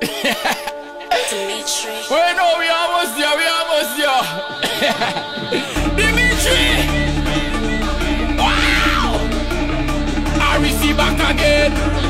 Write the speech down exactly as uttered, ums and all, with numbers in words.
Dimitri. Wait, no, we almost there, we almost there. Dimitri! Wow! I receive back again.